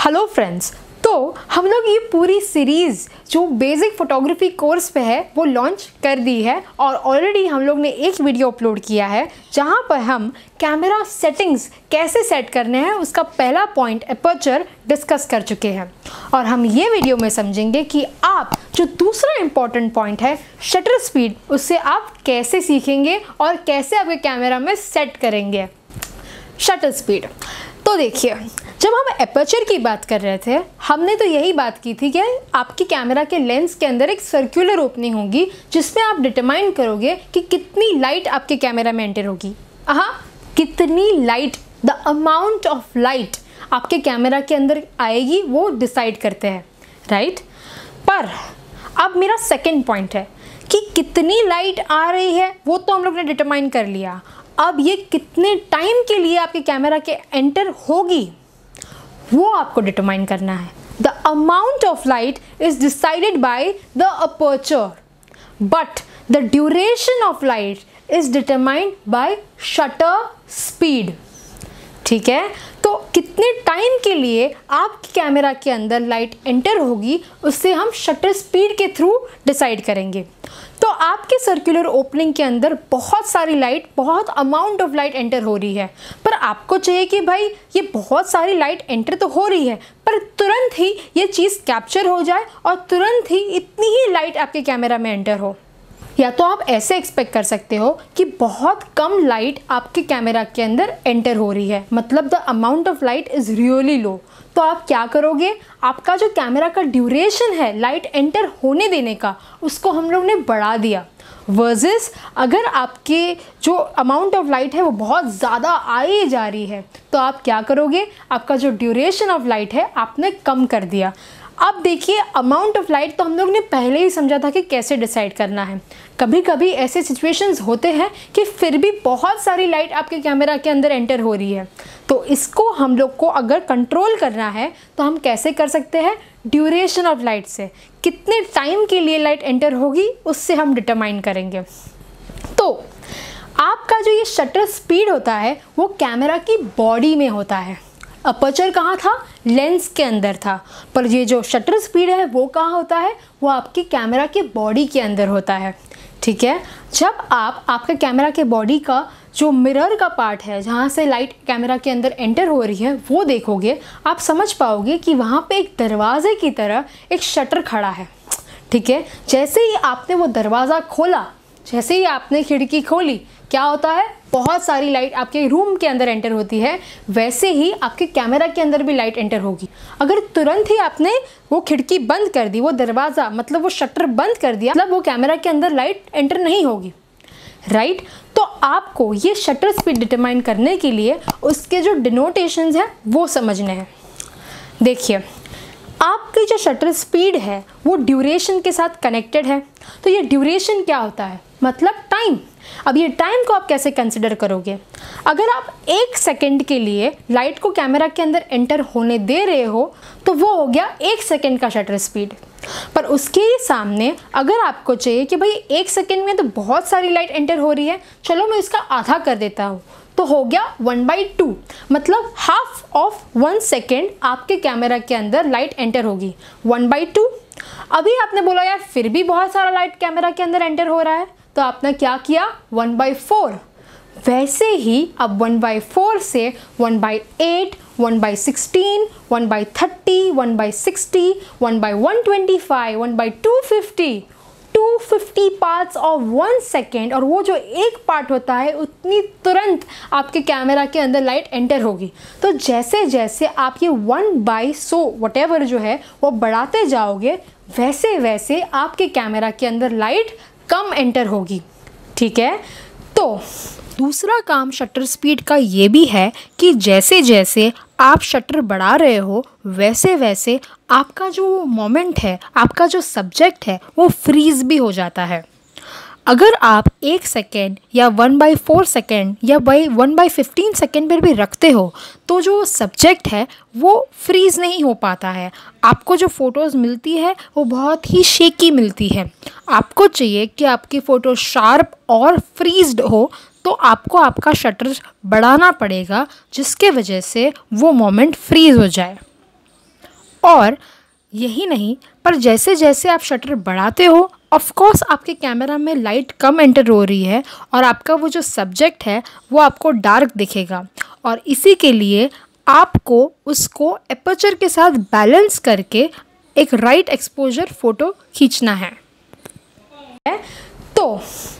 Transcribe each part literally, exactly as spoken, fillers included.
Hello friends, तो हम लोग ये पूरी सीरीज़ जो बेसिक फ़ोटोग्राफी कोर्स पे है वो लॉन्च कर दी है और ऑलरेडी हम लोग ने एक वीडियो अपलोड किया है जहाँ पर हम कैमरा सेटिंग्स कैसे सेट करने हैं उसका पहला पॉइंट अपर्चर डिस्कस कर चुके हैं। और हम ये वीडियो में समझेंगे कि आप जो दूसरा इम्पॉर्टेंट पॉइंट है शटर स्पीड, उससे आप कैसे सीखेंगे और कैसे आपके कैमरा में सेट करेंगे शटर स्पीड। तो देखिए, जब हम एपर्चर की बात कर रहे थे हमने तो यही बात की थी कि आपकी कैमरा के लेंस के अंदर एक सर्कुलर ओपनिंग होगी जिसमें आप डिटरमाइन करोगे कि कितनी लाइट आपके कैमरा में एंटर होगी। हाँ, कितनी light, the amount of light आपके कैमरा के अंदर आएगी वो डिसाइड करते हैं, राइट। पर अब मेरा सेकेंड पॉइंट है कि कितनी लाइट आ रही है वो तो हम लोग ने डिटरमाइन कर लिया। अब ये कितने टाइम के लिए आपके कैमरा के एंटर होगी वो आपको डिटरमाइन करना है। The amount of light is decided by the aperture but the duration of light is determined by shutter speed. ठीक है, तो कितने टाइम के लिए आपके कैमरा के अंदर लाइट एंटर होगी उससे हम शटर स्पीड के थ्रू डिसाइड करेंगे। तो आपके सर्कुलर ओपनिंग के अंदर बहुत सारी लाइट, बहुत अमाउंट ऑफ लाइट एंटर हो रही है, पर आपको चाहिए कि भाई ये बहुत सारी लाइट एंटर तो हो रही है पर तुरंत ही ये चीज़ कैप्चर हो जाए और तुरंत ही इतनी ही लाइट आपके कैमरा में एंटर हो। या तो आप ऐसे एक्सपेक्ट कर सकते हो कि बहुत कम लाइट आपके कैमरा के अंदर एंटर हो रही है, मतलब the amount of light is really low. तो आप क्या करोगे, आपका जो कैमरा का ड्यूरेशन है लाइट एंटर होने देने का उसको हम लोग ने बढ़ा दिया। वर्सेस अगर आपके जो अमाउंट ऑफ लाइट है वो बहुत ज़्यादा आई जा रही है तो आप क्या करोगे, आपका जो ड्यूरेशन ऑफ लाइट है आपने कम कर दिया। अब देखिए, अमाउंट ऑफ लाइट तो हम लोग ने पहले ही समझा था कि कैसे डिसाइड करना है। कभी कभी ऐसे सिचुएशंस होते हैं कि फिर भी बहुत सारी लाइट आपके कैमरा के अंदर एंटर हो रही है, तो इसको हम लोग को अगर कंट्रोल करना है तो हम कैसे कर सकते हैं, ड्यूरेशन ऑफ लाइट से कितने टाइम के लिए लाइट एंटर होगी उससे हम डिटरमाइन करेंगे। तो आपका जो ये शटर स्पीड होता है वो कैमरा की बॉडी में होता है। अपर्चर कहाँ था, लेंस के अंदर था, पर ये जो शटर स्पीड है वो कहाँ होता है, वो आपकी कैमरा के बॉडी के अंदर होता है। ठीक है, जब आप आपके कैमरा के बॉडी का जो मिरर का पार्ट है जहाँ से लाइट कैमरा के अंदर एंटर हो रही है वो देखोगे, आप समझ पाओगे कि वहाँ पे एक दरवाजे की तरह एक शटर खड़ा है। ठीक है, जैसे ही आपने वो दरवाज़ा खोला, जैसे ही आपने खिड़की खोली, क्या होता है, बहुत सारी लाइट आपके रूम के अंदर एंटर होती है, वैसे ही आपके कैमरा के अंदर भी लाइट एंटर होगी। अगर तुरंत ही आपने वो खिड़की बंद कर दी, वो दरवाज़ा मतलब वो शटर बंद कर दिया, मतलब वो कैमरा के अंदर लाइट एंटर नहीं होगी, राइट। तो आपको ये शटर स्पीड डिटरमाइन करने के लिए उसके जो डिनोटेशंस हैं वो समझने हैं। देखिए, आपकी जो शटर स्पीड है वो ड्यूरेशन के साथ कनेक्टेड है। तो ये ड्यूरेशन क्या होता है, मतलब टाइम। अब ये टाइम को आप कैसे कंसिडर करोगे, अगर आप एक सेकंड के लिए लाइट को कैमरा के अंदर एंटर होने दे रहे हो तो वो हो गया एक सेकंड का शटर स्पीड। पर उसके सामने अगर आपको चाहिए कि भाई एक सेकंड में तो बहुत सारी लाइट एंटर हो रही है, चलो मैं इसका आधा कर देता हूँ, तो हो गया वन बाई टू, मतलब हाफ ऑफ वन सेकेंड आपके कैमरा के अंदर लाइट एंटर होगी, वन बाई टू। अभी आपने बोला यार फिर भी बहुत सारा लाइट कैमरा के अंदर एंटर हो रहा है, तो आपने क्या किया, वन बाई फोर। वैसे ही अब वन बाई फोर से one by eight, one by sixteen, one by thirty, one by sixty, one by one twenty five, one by two fifty, two fifty parts of one second, और वो जो एक part होता है उतनी तुरंत आपके कैमरा के अंदर लाइट एंटर होगी। तो जैसे जैसे आप ये वन बाई सो वटेवर जो है वो बढ़ाते जाओगे, वैसे वैसे आपके कैमरा के अंदर लाइट कम एंटर होगी। ठीक है, तो दूसरा काम शटर स्पीड का ये भी है कि जैसे जैसे आप शटर बढ़ा रहे हो वैसे वैसे आपका जो मोमेंट है, आपका जो सब्जेक्ट है वो फ्रीज भी हो जाता है। अगर आप एक सेकेंड या वन बाई फोर सेकेंड या by one by fifteen second पर भी रखते हो तो जो सब्जेक्ट है वो फ्रीज़ नहीं हो पाता है। आपको जो फ़ोटोज़ मिलती है वो बहुत ही शेकी मिलती है। आपको चाहिए कि आपकी फ़ोटो शार्प और फ्रीज्ड हो, तो आपको आपका शटर बढ़ाना पड़ेगा जिसके वजह से वो मोमेंट फ्रीज़ हो जाए। और यही नहीं, पर जैसे जैसे आप शटर बढ़ाते हो, ऑफ कोर्स आपके कैमरा में लाइट कम एंटर हो रही है और आपका वो जो सब्जेक्ट है वो आपको डार्क दिखेगा। और इसी के लिए आपको उसको एपर्चर के साथ बैलेंस करके एक राइट एक्सपोजर फ़ोटो खींचना है। तो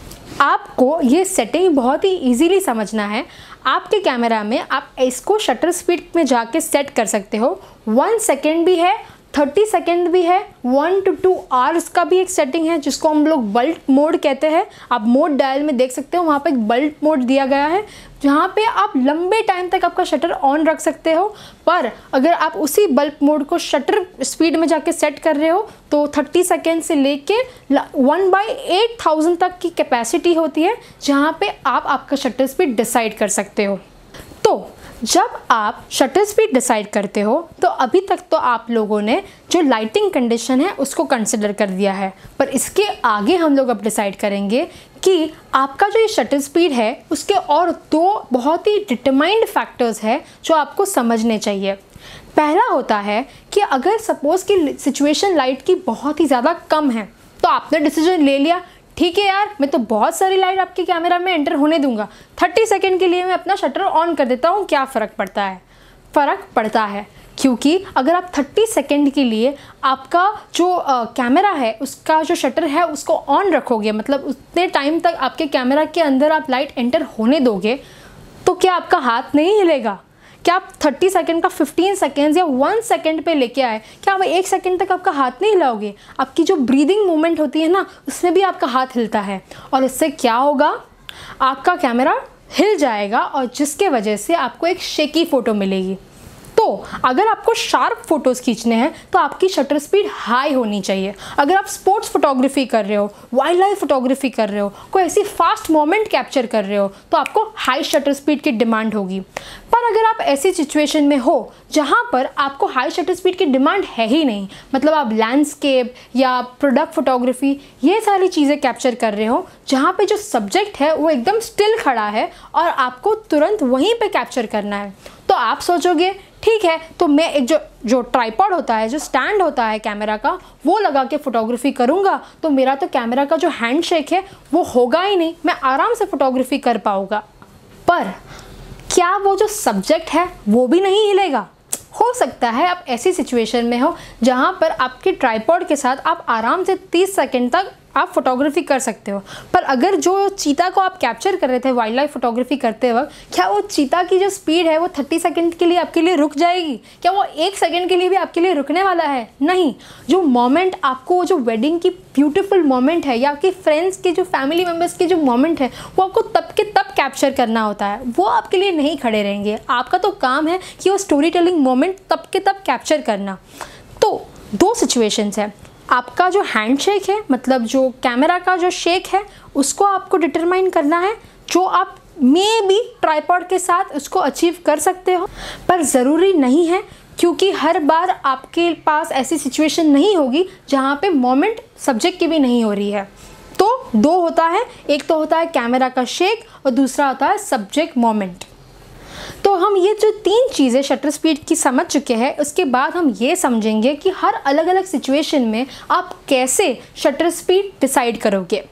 आपको ये सेटिंग बहुत ही इजीली समझना है। आपके कैमरा में आप इसको शटर स्पीड में जाके सेट कर सकते हो। वन सेकेंड भी है, थर्टी सेकेंड भी है, वन टू टू आवर्स का भी एक सेटिंग है जिसको हम लोग बल्ब मोड कहते हैं। आप मोड डायल में देख सकते हो, वहाँ पे एक बल्ब मोड दिया गया है जहाँ पे आप लंबे टाइम तक आपका शटर ऑन रख सकते हो। पर अगर आप उसी बल्ब मोड को शटर स्पीड में जाके सेट कर रहे हो तो थर्टी सेकेंड से लेके वन बाई एट थाउजेंड तक की कैपेसिटी होती है जहाँ पे आप आपका शटर स्पीड डिसाइड कर सकते हो। तो जब आप शटर स्पीड डिसाइड करते हो तो अभी तक तो आप लोगों ने जो लाइटिंग कंडीशन है उसको कंसिडर कर दिया है, पर इसके आगे हम लोग अब डिसाइड करेंगे कि आपका जो ये शटर स्पीड है उसके और दो बहुत ही डिटरमाइंड फैक्टर्स है जो आपको समझने चाहिए। पहला होता है कि अगर सपोज़ कि सिचुएशन लाइट की बहुत ही ज़्यादा कम है तो आपने डिसीजन ले लिया, ठीक है यार मैं तो बहुत सारी लाइट आपके कैमरा में एंटर होने दूंगा, थर्टी सेकेंड के लिए मैं अपना शटर ऑन कर देता हूँ, क्या फ़र्क पड़ता है? फ़र्क पड़ता है, क्योंकि अगर आप थर्टी सेकेंड के लिए आपका जो आ, कैमरा है उसका जो शटर है उसको ऑन रखोगे, मतलब उतने टाइम तक आपके कैमरा के अंदर आप लाइट एंटर होने दोगे, तो क्या आपका हाथ नहीं हिलेगा? क्या आप थर्टी सेकेंड का फिफ्टीन सेकेंड्स या वन सेकेंड पे लेके आए, क्या आप एक सेकेंड तक आपका हाथ नहीं हिलाओगे? आपकी जो ब्रीदिंग मूवमेंट होती है ना उसमें भी आपका हाथ हिलता है और इससे क्या होगा, आपका कैमरा हिल जाएगा और जिसके वजह से आपको एक शेकी फ़ोटो मिलेगी। तो अगर आपको शार्प फोटोज़ खींचने हैं तो आपकी शटर स्पीड हाई होनी चाहिए। अगर आप स्पोर्ट्स फोटोग्राफी कर रहे हो, वाइल्ड लाइफ फोटोग्राफी कर रहे हो, कोई ऐसी फास्ट मोमेंट कैप्चर कर रहे हो तो आपको हाई शटर स्पीड की डिमांड होगी। पर अगर आप ऐसी सिचुएशन में हो जहाँ पर आपको हाई शटर स्पीड की डिमांड है ही नहीं, मतलब आप लैंडस्केप या प्रोडक्ट फोटोग्राफी ये सारी चीज़ें कैप्चर कर रहे हो जहाँ पे जो सब्जेक्ट है वो एकदम स्टिल खड़ा है और आपको तुरंत वहीं पे कैप्चर करना है, तो आप सोचोगे ठीक है तो मैं एक जो जो ट्राइपॉड होता है, जो स्टैंड होता है कैमरा का, वो लगा के फ़ोटोग्राफी करूँगा तो मेरा तो कैमरा का जो हैंड शेक है वो होगा ही नहीं, मैं आराम से फ़ोटोग्राफी कर पाऊँगा। पर क्या वो जो सब्जेक्ट है वो भी नहीं हिलेगा? हो सकता है आप ऐसी सिचुएशन में हो जहाँ पर आपके ट्राइपॉड के साथ आप आराम से तीस सेकंड तक आप फोटोग्राफी कर सकते हो, पर अगर जो चीता को आप कैप्चर कर रहे थे वाइल्ड लाइफ फोटोग्राफी करते वक्त, क्या वो चीता की जो स्पीड है वो थर्टी सेकंड के लिए आपके लिए रुक जाएगी? क्या वो एक सेकंड के लिए भी आपके लिए रुकने वाला है? नहीं। जो मोमेंट आपको, जो वेडिंग की ब्यूटीफुल मोमेंट है या आपके फ्रेंड्स के जो फैमिली मेम्बर्स के जो मोमेंट है वो आपको तब के तब कैप्चर करना होता है, वो आपके लिए नहीं खड़े रहेंगे। आपका तो काम है कि वो स्टोरी टेलिंग मोमेंट तब के तब कैप्चर करना। तो दो सिचुएशंस है, आपका जो हैंड शेक है, मतलब जो कैमरा का जो शेक है उसको आपको डिटरमाइन करना है, जो आप मे बी ट्राइपॉड के साथ उसको अचीव कर सकते हो, पर ज़रूरी नहीं है क्योंकि हर बार आपके पास ऐसी सिचुएशन नहीं होगी जहाँ पे मोमेंट सब्जेक्ट की भी नहीं हो रही है। तो दो होता है, एक तो होता है कैमरा का शेक और दूसरा होता है सब्जेक्ट मोमेंट। तो हम ये जो तीन चीज़ें शटर स्पीड की समझ चुके हैं, उसके बाद हम ये समझेंगे कि हर अलग अलग सिचुएशन में आप कैसे शटर स्पीड डिसाइड करोगे।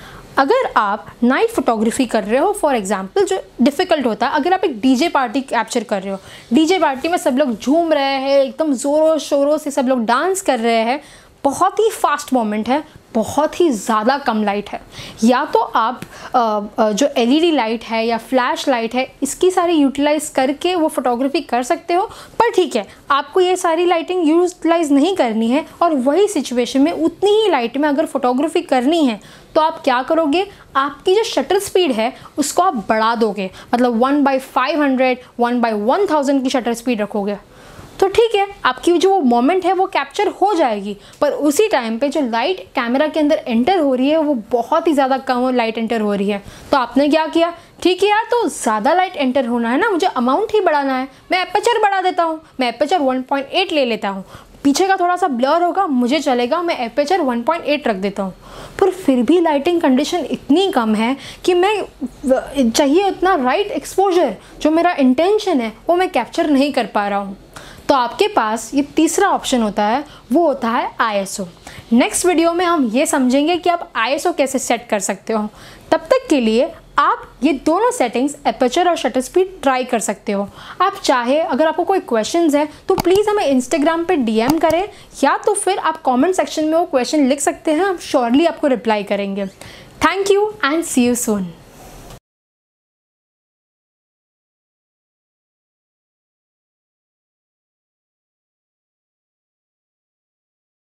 अगर आप नाइट फोटोग्राफी कर रहे हो फॉर एग्जांपल, जो डिफ़िकल्ट होता है, अगर आप एक डीजे पार्टी कैप्चर कर रहे हो, डीजे पार्टी में सब लोग झूम रहे हैं, एकदम ज़ोरों शोरों से सब लोग डांस कर रहे हैं, बहुत ही फास्ट मोमेंट है, बहुत ही ज़्यादा कम लाइट है, या तो आप आ, जो एलईडी लाइट है या फ्लैश लाइट है इसकी सारी यूटिलाइज़ करके वो फोटोग्राफी कर सकते हो। पर ठीक है, आपको ये सारी लाइटिंग यूटिलाइज़ नहीं करनी है और वही सिचुएशन में उतनी ही लाइट में अगर फोटोग्राफी करनी है तो आप क्या करोगे, आपकी जो शटर स्पीड है उसको आप बढ़ा दोगे, मतलब one by five hundred one by one thousand की शटर स्पीड रखोगे। तो ठीक है, आपकी जो मोमेंट है वो कैप्चर हो जाएगी, पर उसी टाइम पे जो लाइट कैमरा के अंदर एंटर हो रही है वो बहुत ही ज़्यादा कम लाइट एंटर हो रही है। तो आपने क्या किया, ठीक है यार तो ज़्यादा लाइट एंटर होना है ना, मुझे अमाउंट ही बढ़ाना है, मैं एपर्चर बढ़ा देता हूँ, मैं एपर्चर वन पॉइंट एट ले लेता हूँ, पीछे का थोड़ा सा ब्लर होगा मुझे चलेगा, मैं एपर्चर वन पॉइंट एट रख देता हूँ। पर फिर भी लाइटिंग कंडीशन इतनी कम है कि मैं चाहिए उतना राइट एक्सपोजर जो मेरा इंटेंशन है वो मैं कैप्चर नहीं कर पा रहा हूँ। तो आपके पास ये तीसरा ऑप्शन होता है, वो होता है I S O. Next video में हम ये समझेंगे कि आप आई एस ओ कैसे सेट कर सकते हो। तब तक के लिए आप ये दोनों सेटिंग्स एपर्चर और शटर स्पीड ट्राई कर सकते हो। आप चाहे अगर आपको कोई क्वेश्चंस है तो प्लीज़ हमें इंस्टाग्राम पे डी एम करें, या तो फिर आप कमेंट सेक्शन में वो क्वेश्चन लिख सकते हैं, हम श्योरली आपको रिप्लाई करेंगे। Thank you and see you soon.